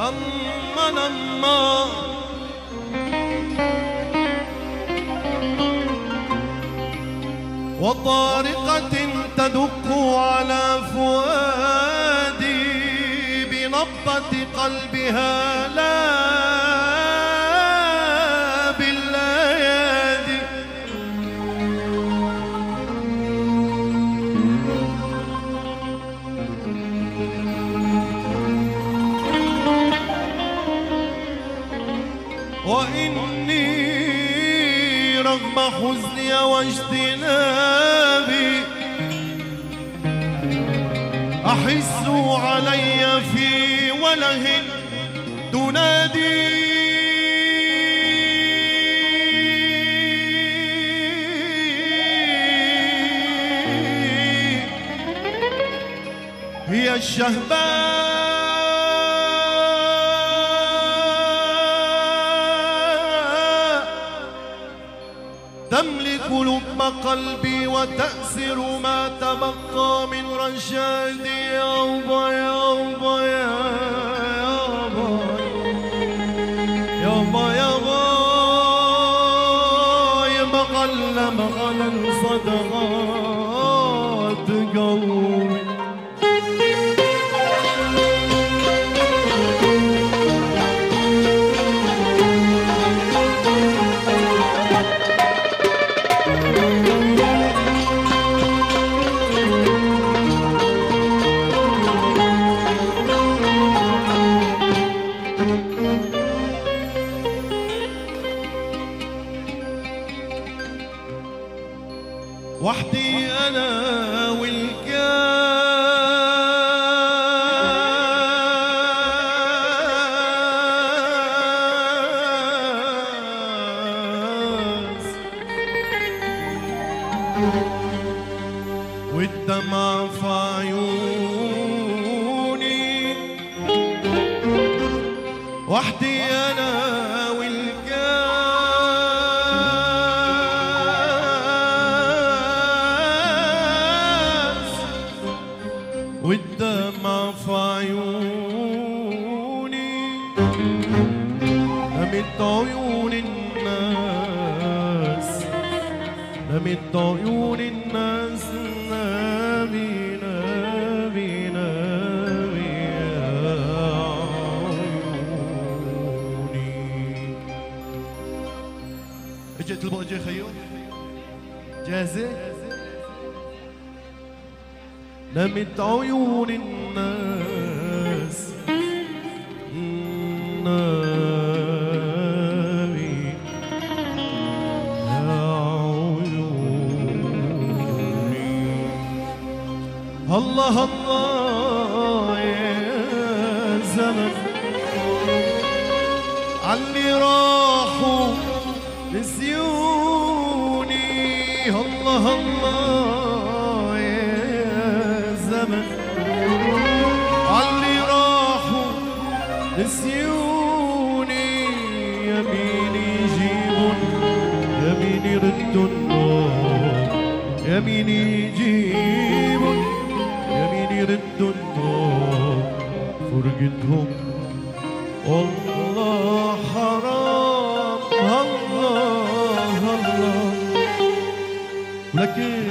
أما وطارقة تدق على فؤادي بنبضة قلبها لا بالليالي. وإني رغم حزني واجتنابي أحس علي في وله تنادي هي الشهباء تملك لب قلبي وتأسر ما تبقى من رشادي. يابا يابا يابا يابا يابا يا مغلى صدغات قلبي. وحدي أنا والكاس والدمع في عيوني. وحدي أنا والدمع في عيوني. نمت عيون الناس نمت عيون الناس نامي نامي نامي يا عيوني. اجيت البقجة خيو جاهزة؟ نمت عيون الناس نامي يا عيوني. الله الله يا زمن عاللي راحوا نسيوني. الله الله عاللي راحوا نسيوني. يميني يجيبون يميني ردوا النار. يميني يجيبون يميني ردوا النار. فرقتهم والله حرام. الله الله ولكن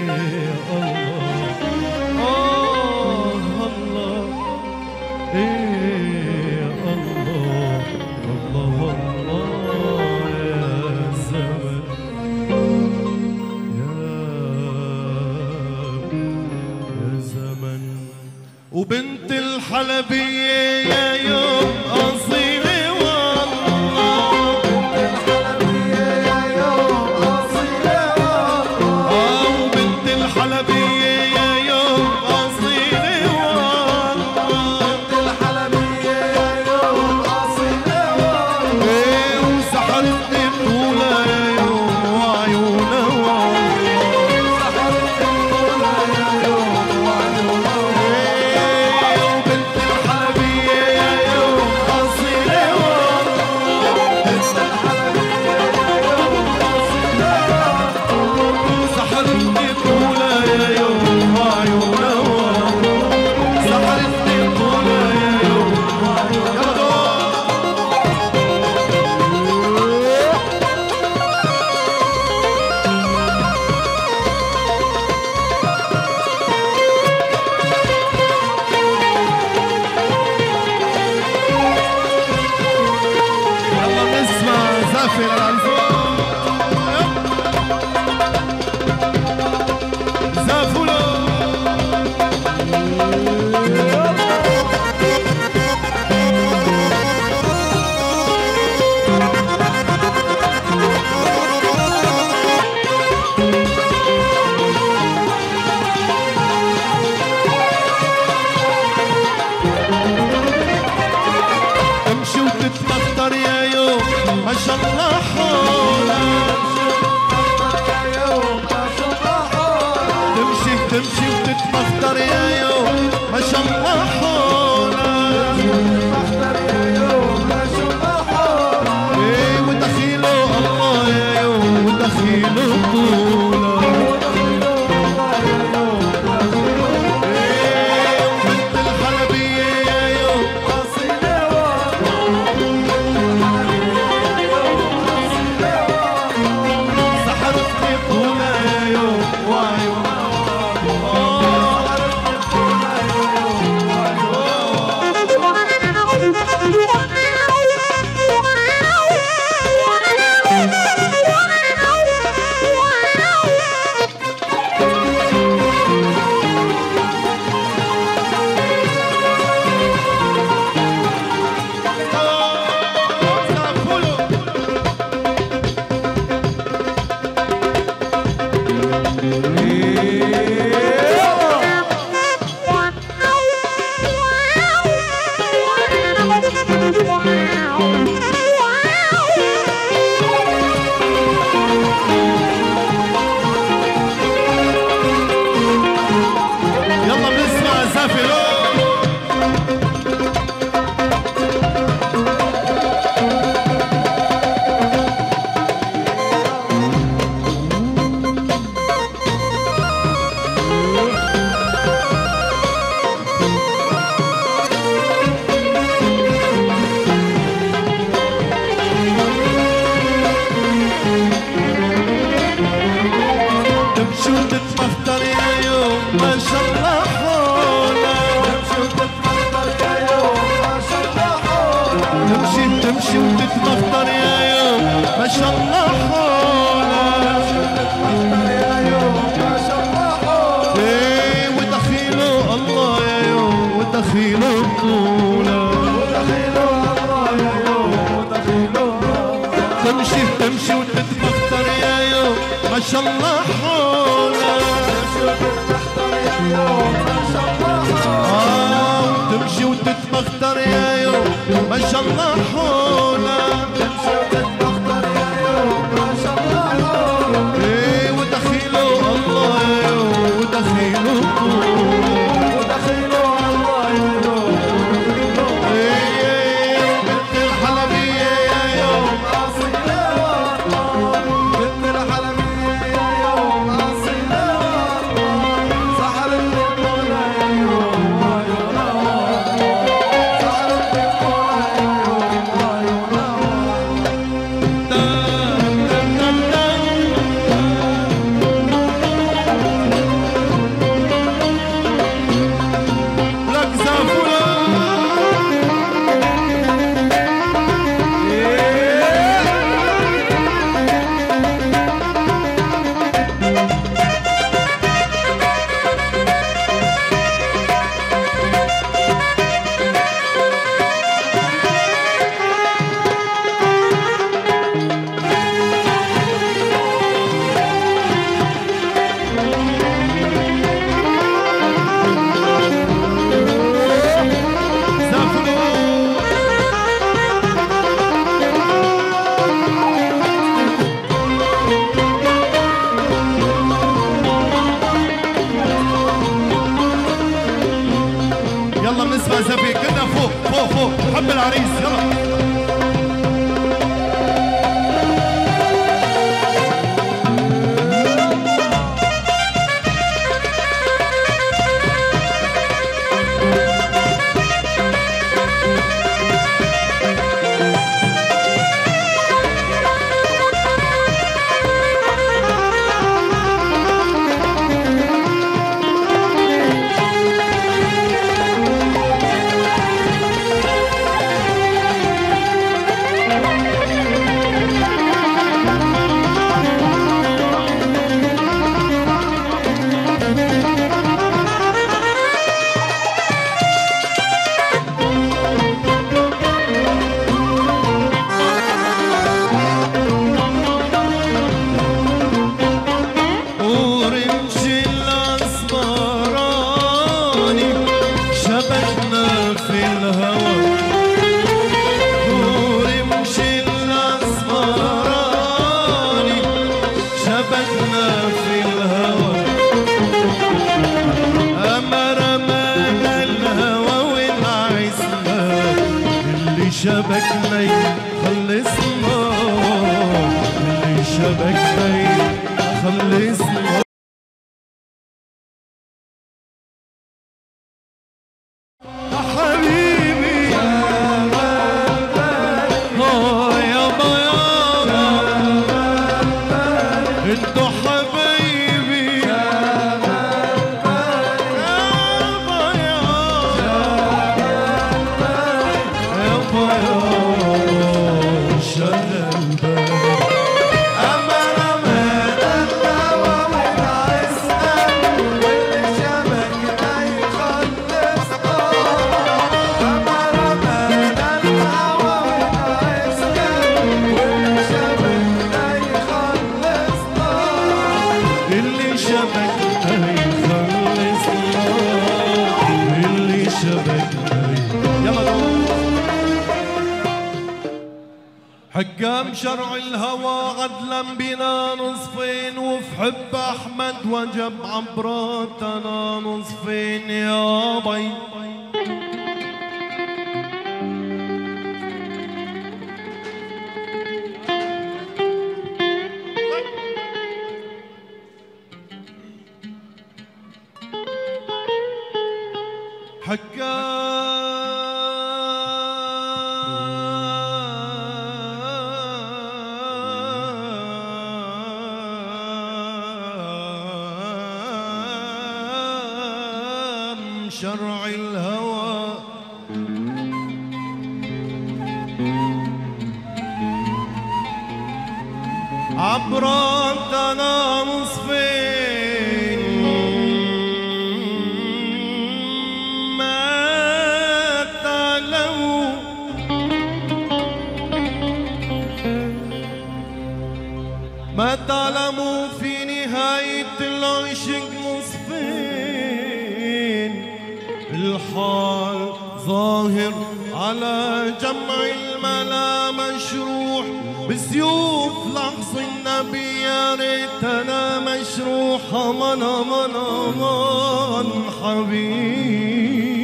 وبنت الحلبية يا يوم أصيلة والله. بنت الحلبية يا يوم أصيلة والله. وبنت الحلبية يا يوم أصيلة والله. بنت الحلبية يا يوم أصيلة والله. وسحرتني بطولها يا يوم وعيونها والله. سحرتني بطولها يا يوم وعيونها والله. تتمخطر يا يوم ما شاء الله حولك تتمخطر يا يوم ما شاء الله حولك ايه ودخيله الله يا يوم ودخيله طولك تمشي وتتمخطر يا يوم ما شاء الله حولك تتمخطر يا يوم ما شاء الله حولك ايه ودخيله الله يا يوم ودخيله طولك ودخيله الله يا يوم ودخيله تمشي وتتمخطر يا يوم ما شاء الله حولك تمشي وتتمخطر يا يوم ما شاء الله حولك تمشي وتتمخطر يا يوم ما شاء الله حولك تمشي وتتمخطر يا يوم ما شاء الله حولك ايه ودخيله الله يا يوم ودخيله طولك ودخيله الله يا يوم ايه بنت الحلبية يا يوم أصيلة بنت الحلبية يا يوم أصيلة سحرت الدنيا يا يوم يلا بنسمع زفي كده فوق حب العريس يلا شبكنا خلصنا، اللي شبكنا خلصنا. يا حبيبي يابا يابا انتو حبايبي يابا حكام شرع الهوى عدلا بنا نصفين، وفي حب احمد وجب عبراتنا نصفين يا بي. شرع الهوى عبراتنا نصفين، ما تعلموا في نهاية العشق نصفين، الحال ظاهر على جمع الملا مشروح، بسيوف لحظ النبي يا ريتنا مشروح. امان امان امان حبيبي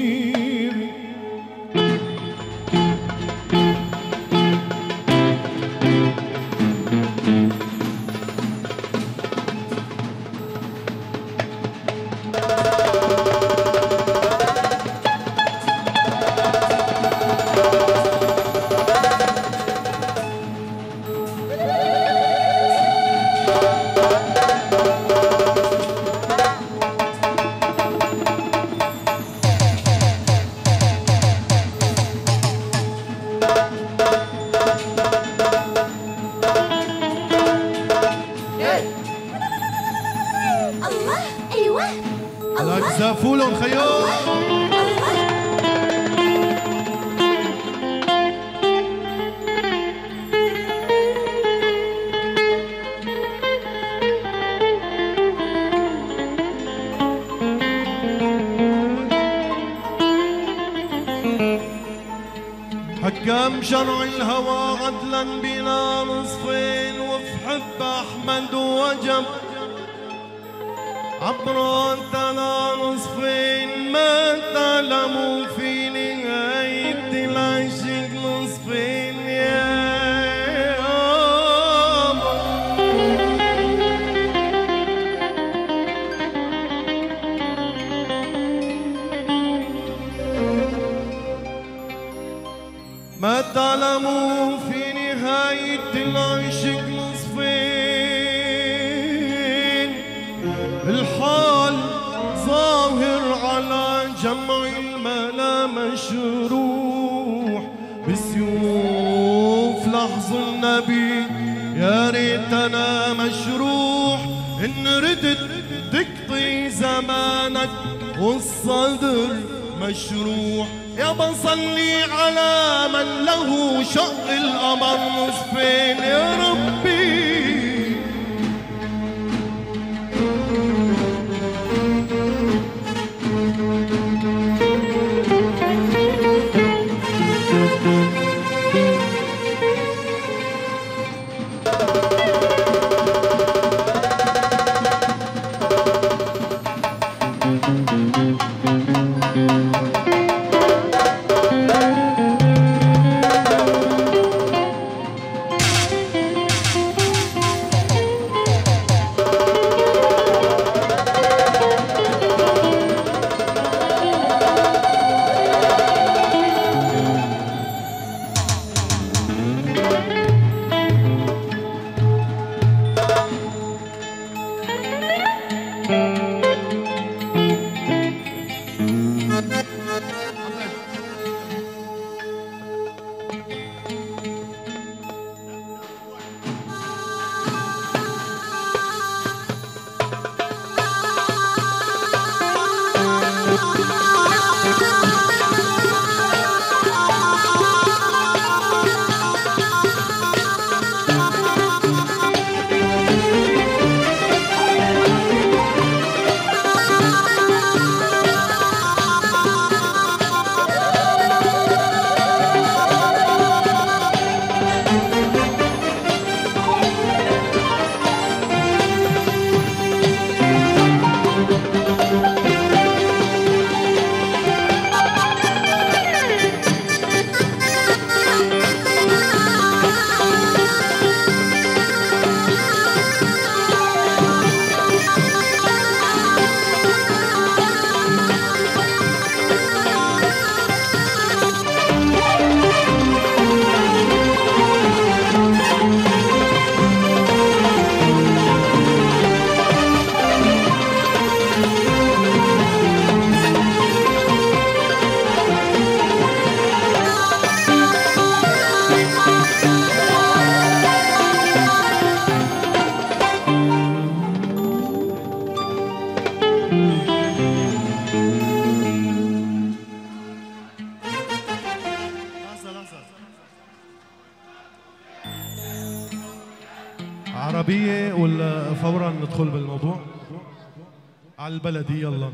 زافولهم خيو حكام شرع الهوى عدلا بنا نصفين، وفي حب احمد وجب عبراتنا نصفين، ما تعلموا في نهاية العشق نصفين يا ما تعلموا في نهاية العشق نصفين، الحال ظاهر على جمع الملا مشروح، بسيوف لحظ النبي يا ريتنا مشروح، ان ردت تقضي زمانك والصدر مشروح. يا بصلي على من له شق القمر نصفين يا ربي. عربية ولا فورا ندخل بالموضوع؟ على البلدي يلا.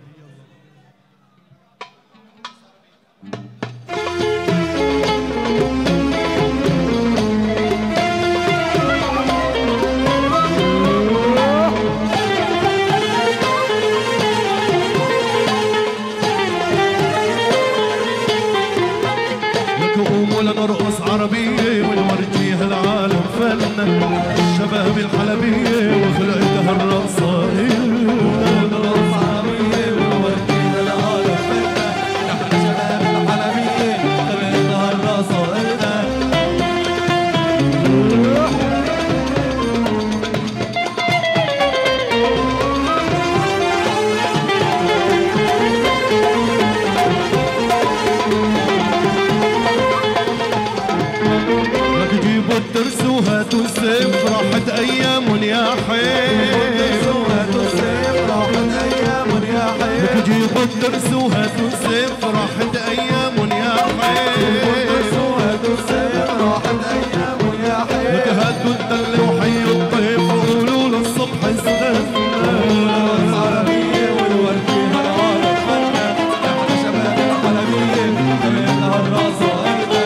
لنرقص عربية ونورجي هالعالم فنة الشباب الحلبية وخلقتها الرقصة نرقص عربية ونورجي هالعالم فنة نحن شباب الحلبية خلقتها الرقصة الترس وهاتوا السيف راحت ايام يا حيف وهاتوا السيف راحت ايام يا حيف لك جيبوا الترس وهاتوا السيف راحت ايام يا حيف وهاتوا السيف راحت ايام يا حيف لك هاتوا الدل وحيوا الطيف وقولوا له الصبح استنى العربية والوردي هالعالم فنة نحن شباب الحلبية خلينا الرقصة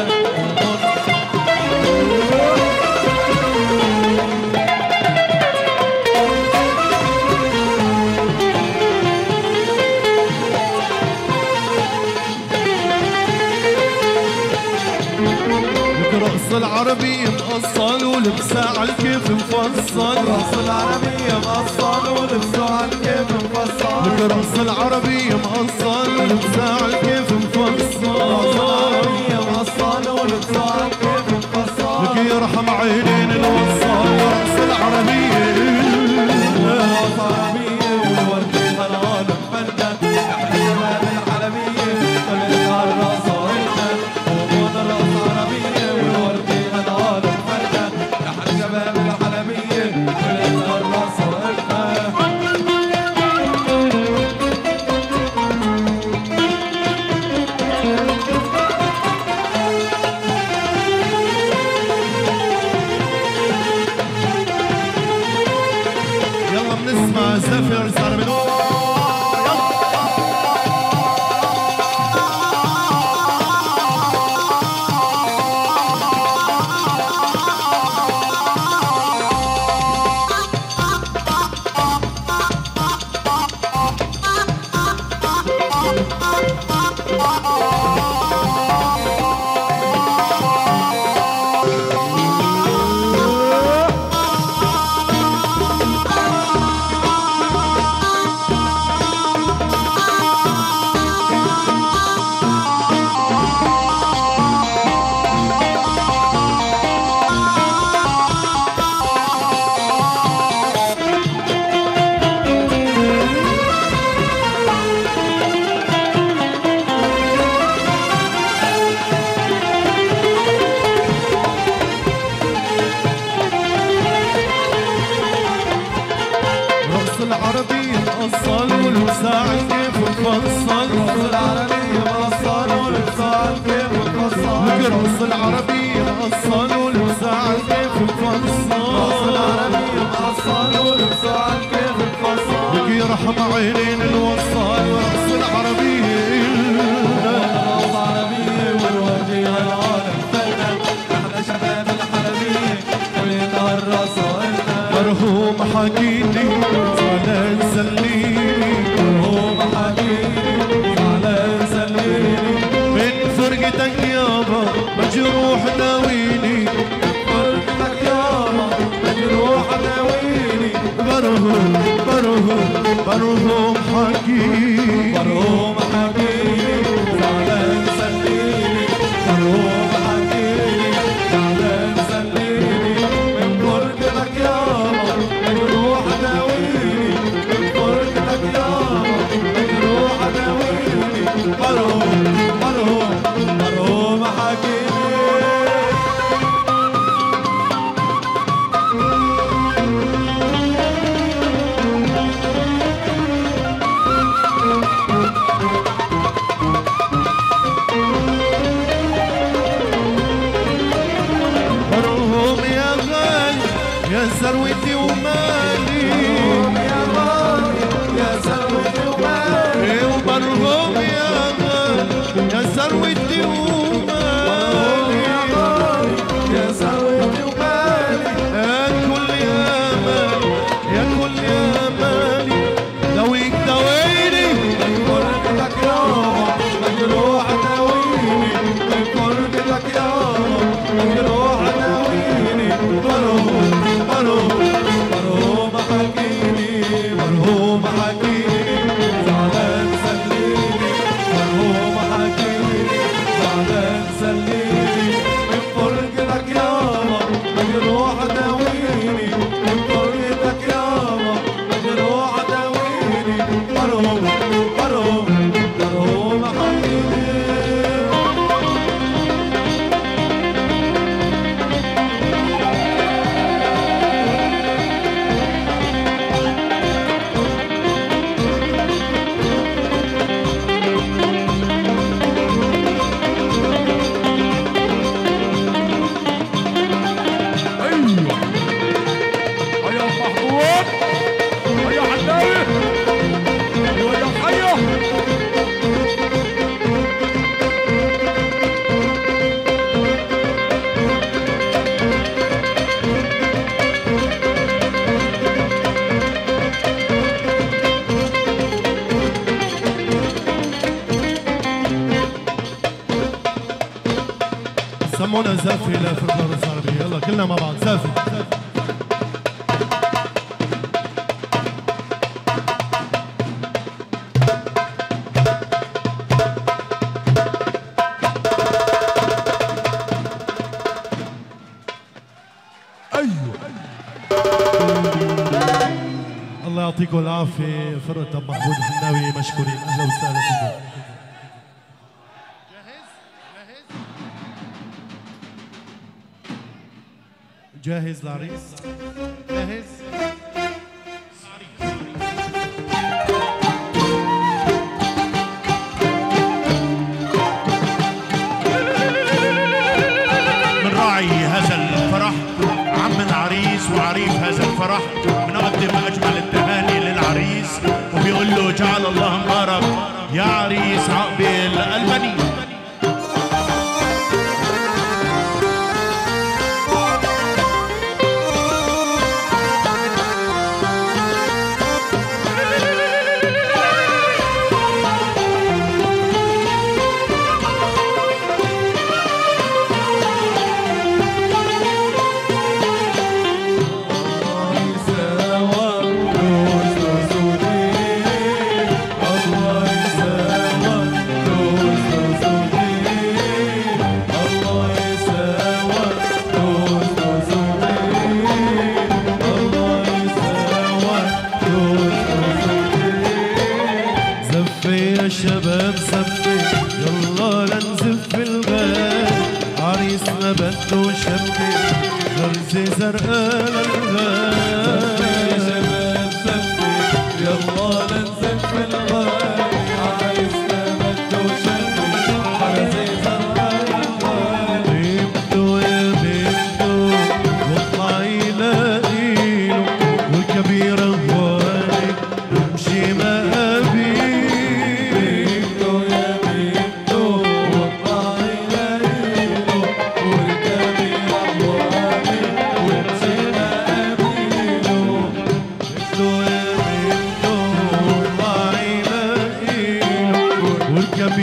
رقص العربي مقصل ولبسه عالكيف مفصل رقص العربي مقصل ولبسه عالكيف مفصل لك رقص العربي مقصل ولبسه عالكيف مفصل رقص العربي مقصل ولبسه عالكيف مفصل لك يرحم عينين الوصال رقص العربية رقص العربية والوردي هالعالم فنة نحن شباب الحلبية خلينا الرقصة العربي مقصل ولبسه عالكيف مفصل راس العربي مقصل ولبسه عالكيف مفصل بك يرحم عينين الوصال ورقص العربي الرقص العربي والوجه العالم فنان نحن شباب الحرمية كلنا الرصاص مرهوم حكيني زعلان سليني مرهوم حكيني زعلان سليني من فرقتك يابا مجروح داويني فرقتك يابا مجروح داويني مرهوم حكيني مرهوم حكيني زعلان سليني مرهوم حكيني زعلان سليني من فرقتك يابا مجروح داويني من فرقتك يابا مجروح داويني مرهوم حكيني ثروتي ومالي مرهوم يا غالي يا ثروتي ومالي ومرهوم يا غالي يا ثروتي ومالي يا غالي يا ثروتي ومالي يا كل يا مالي يا كل يا مالي دويك دويني من فرقتك يابا مجروح داويني من فرقتك يابا مجروح داويني مرهوم حكيني مرهوم حكيني زعلان سليني مرهوم حكيني زعلان سليني من فرقتك يابا مجروح داويني من فرقتك يابا مجروح داويني مرهوم حكيني سمونا زافي لفرقة الرقص العربية يلا كلنا مع بعض زافي الله يعطيكم العافية فرقة أبو محمود الحناوي مشكورين أهلا وسهلا فيكم جاهز العريس؟ جاهز؟ بنراعي هذا الفرح عم العريس وعريف هذا الفرح، بنقدم أجمل التهاني للعريس وبيقول له جعل الله مبارك يا عريس عقبال البني.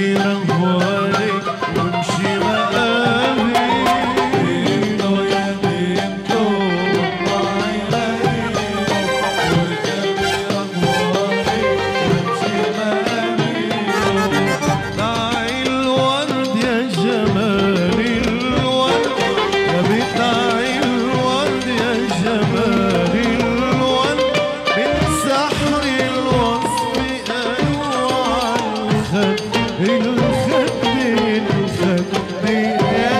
رهواني وامشي مقامي انتو يا بنتو واطلعي غريبة واركبي رهواني وامشي مقامي دعي الورد يا جمال الورد يا بتاعي الورد يا جمال الورد من سحر الوصف أنوع الخد يا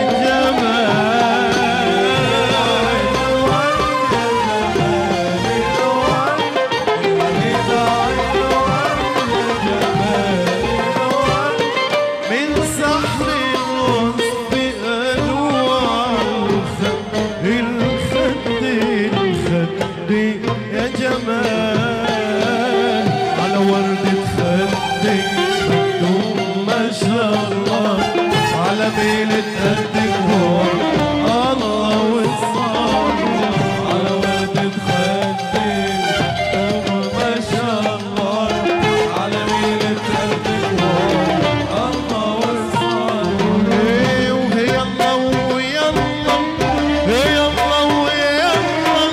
جمال على وردة خدك خدوم ما شاء الله على ميلة قدك هو الله والصلاة على وردة خدك خدوم ما شاء الله على ميلة قدك هو الله والصلاة وهي الله ويا الله هي الله ويا الله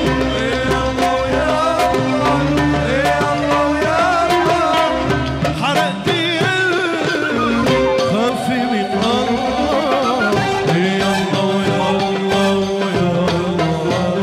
حرقتي خافي من الله يا الله يا الله يا الله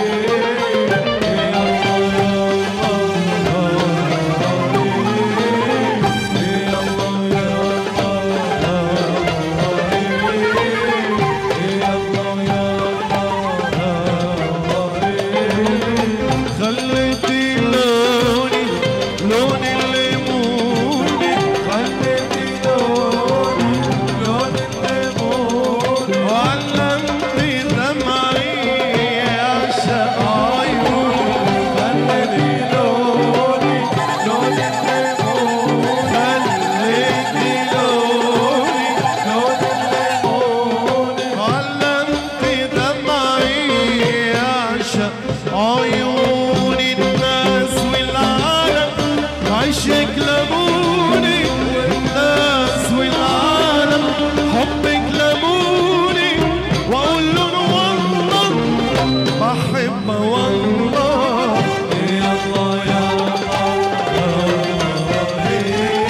خليتي لوني لون الليموني خليتي لوني لون الليموني وعلمتي دمعي يعشق عيوني خليتي لوني لون الليموني خليتي لوني لون الليموني وعلمتي دمعي يعشق عيوني الناس والعالم عيشك لموني الناس والعالم حبك لموني واقول لهم والله بحب والله يا الله يا الله يا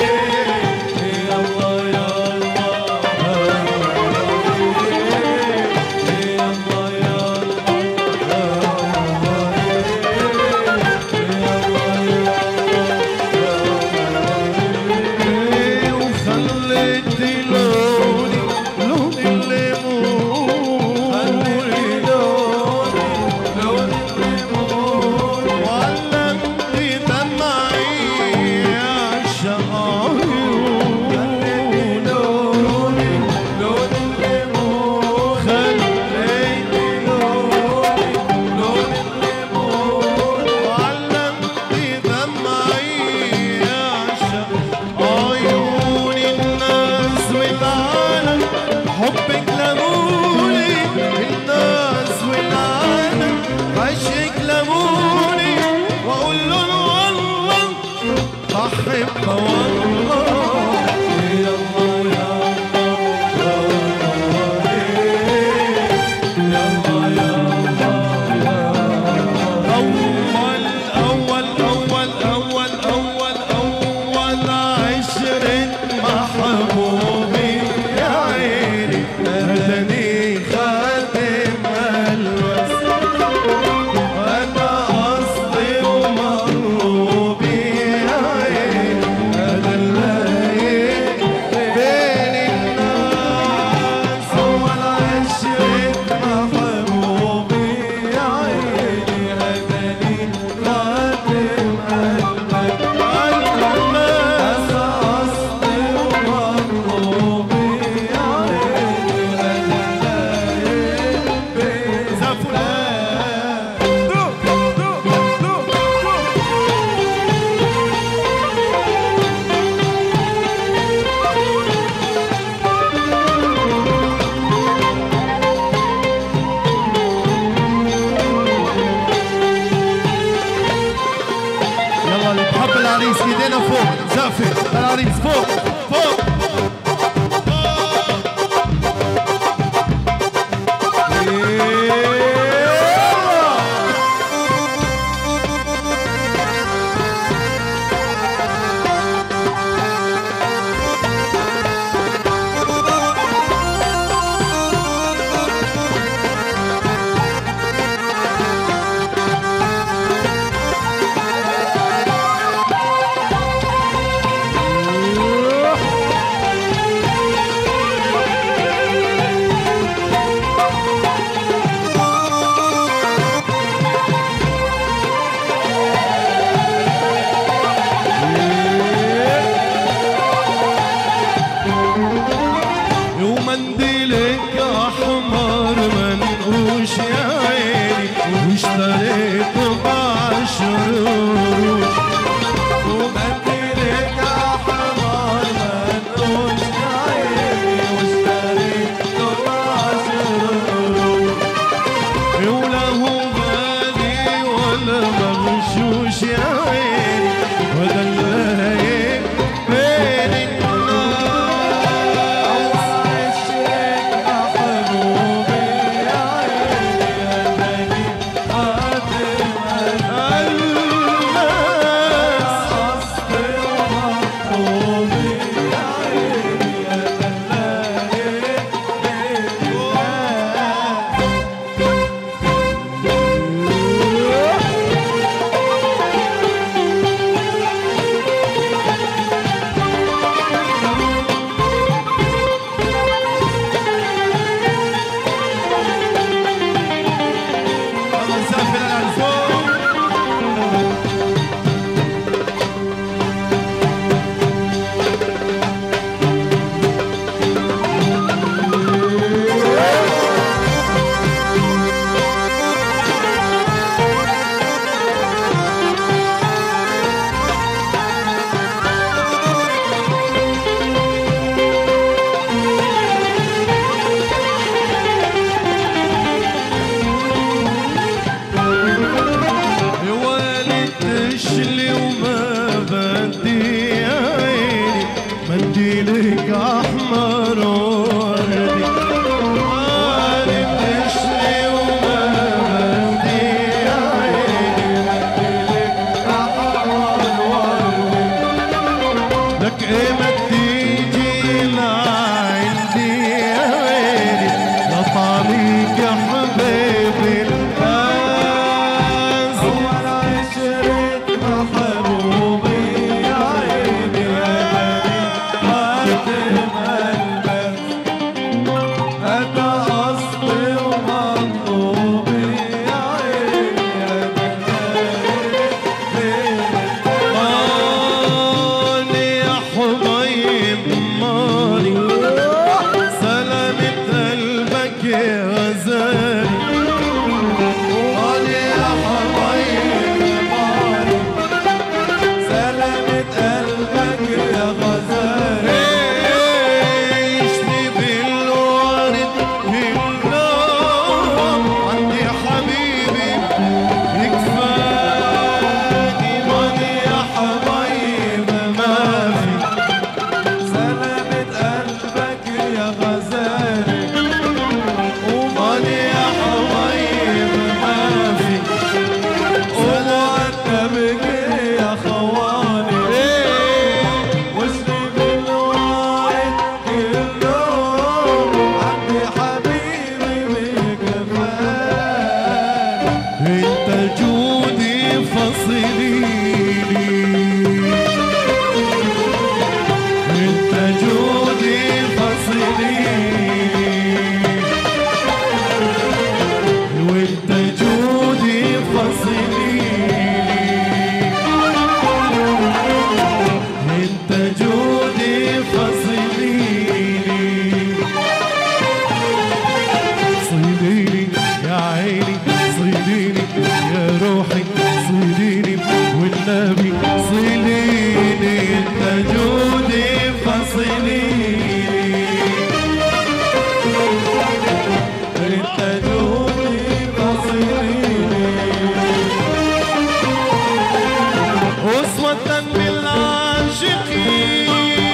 الله يا وخليتي لوني لون الليمون خليتي لوني لون الليمون وعلمتي دمعي يعشق عيوني لوني لون الليمون خليتي لوني لون الليمون وعلمتي دمعي يعشق عيوني الناس والعالم حبك لموني الناس والعالم عشق لموني واقول لهم والله بحب والله يا الله يا الله يا الله يا الله أول عشرة محبوبي يا عيني هداني خاتم الوصل وأنا قصدي ومغروبي يا عيني هذا الليل بين الناس أول عشرة محبوبي يا عيني هداني خاتم يلا اللي بحب العريس ايدينا فوق زقفة العريس فوق فوق يا غزالي ومالي يا حبايب ما في ومؤدب يا خواني واسمي بالوايد كلهم عندي حبيبي بكفاك انت جودي فصليني انت جودي فصليني وانت جودي فصليني انت جودي فصليني صيديني يا عيني صيديني يا روحي صيديني والنبي صيديني انت جودي فصليني انت جودي فصليني أسوة بالعاشقين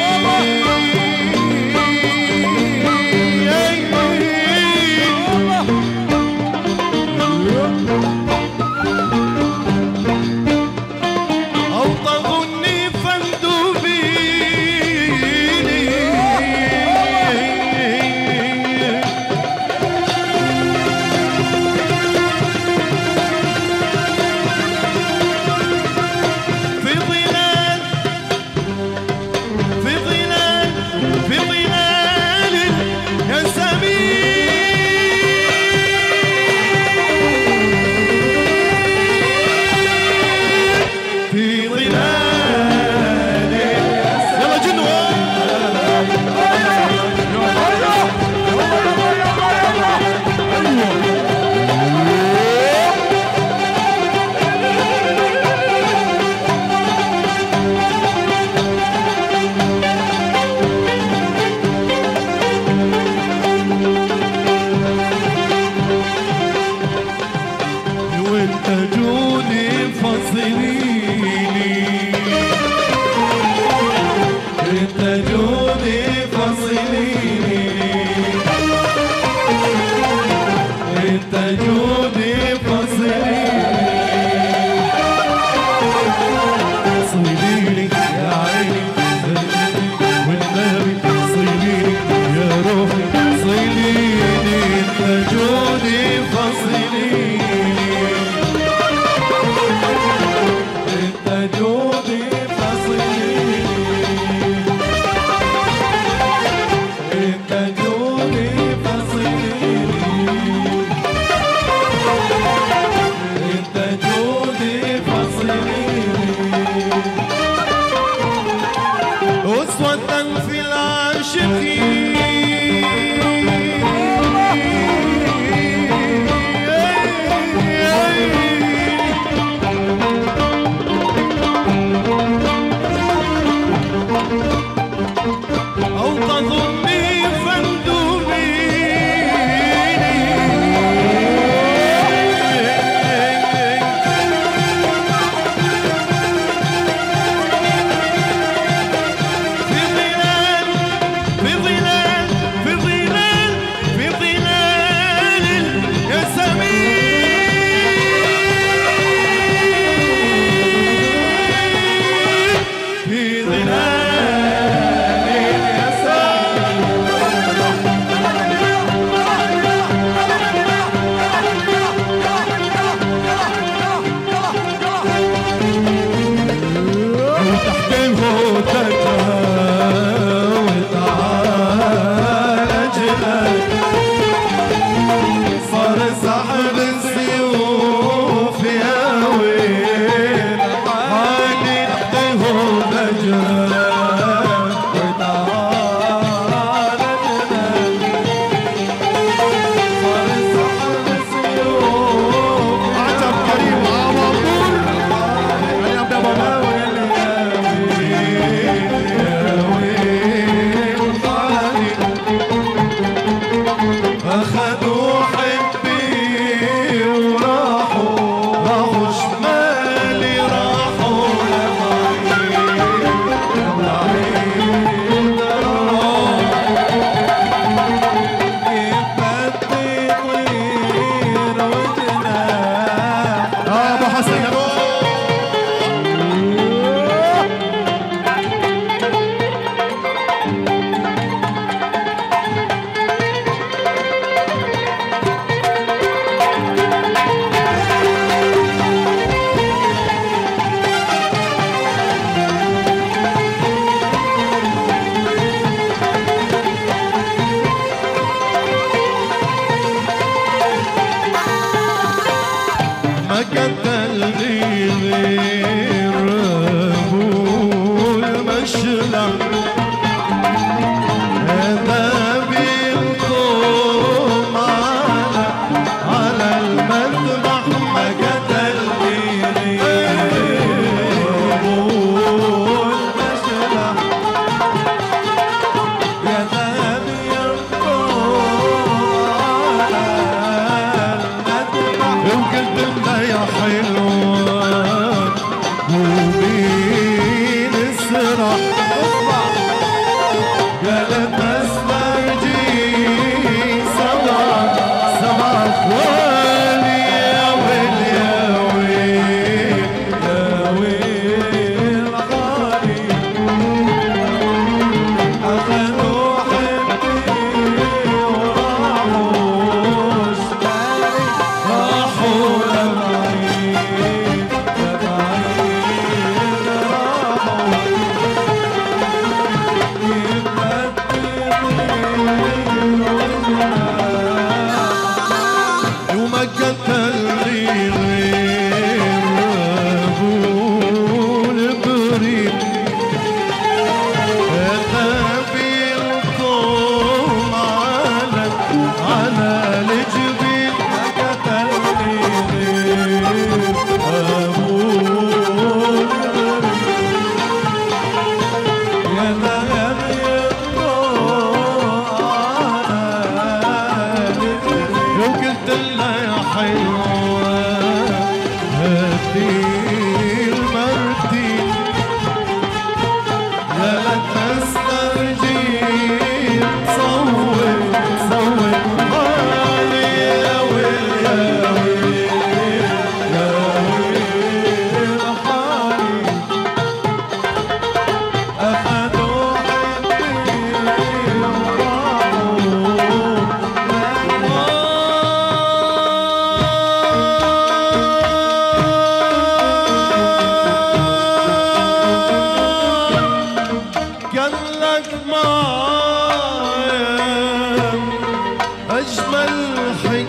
أو طغني فاندوبيني في ظلال في ظلال في ظلال الياسمين في ظلال يلا جنوة وانت جودي فصليني انت جودي فصليني انت جودي فصليني صيديني يا عيني والنبي صيديني يا روحي صيديني انت جودي فصليني انت جودي فصليني انت جودي فصليني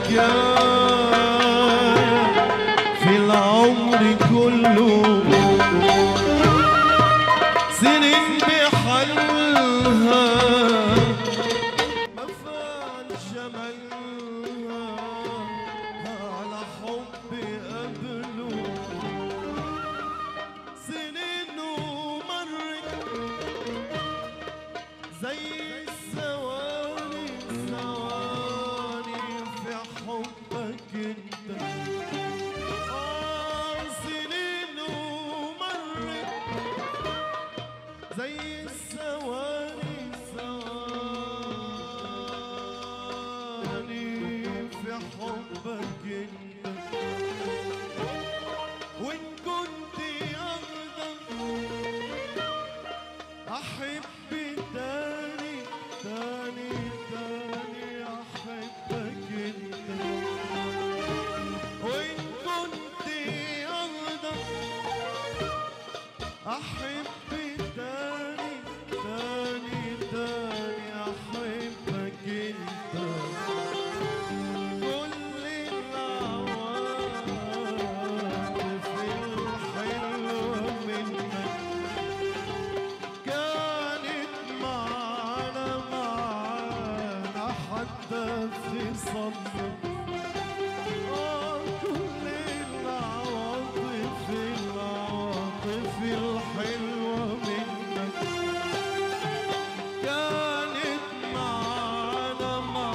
حكاية في العمر كله سنين بحلها ما فات جمالها على حب قبله سنين ومرت زي الثواني ثواني في حبك انت سنين ومرت زي الثواني ثواني في حبك انت وان كنت اقدر احب تاني تاني تاني احبك انت وان كنت اقدر احب تاني تاني تاني احبك انت كل العواطف الحلوة منك كانت معانا حتى في صدر كل العواطف الحلوة منك كانت معانا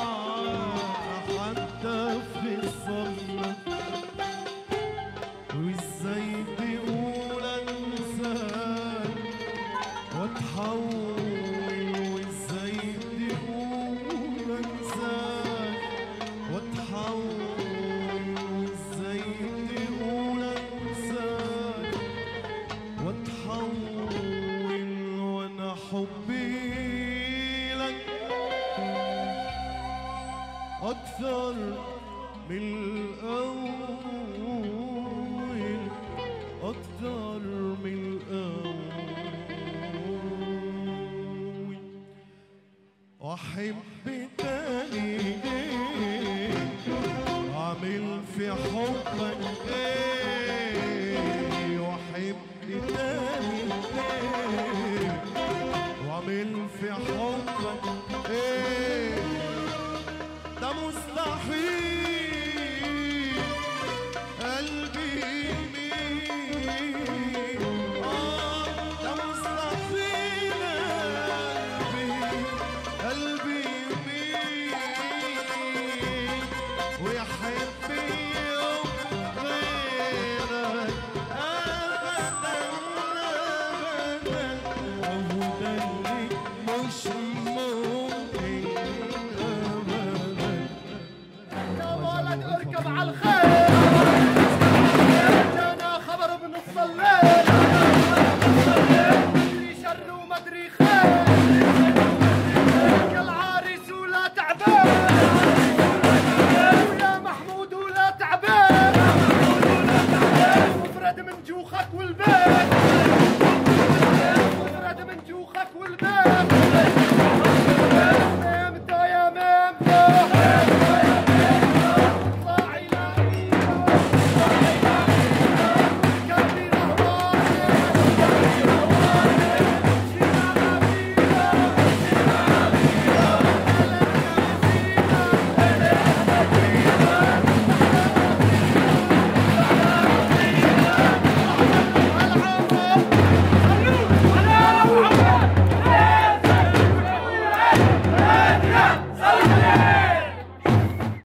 حتى في صدر وازاي تقول انساك واتحول وازاي تقول انساك واتحول وازاي تقول انساك واتحول وانا حبي لك اكثر من الاول اكثر من الاول واحب تاني اعمل في حبك ايه واحب تاني واعمل في حبك ايه ده مستحيل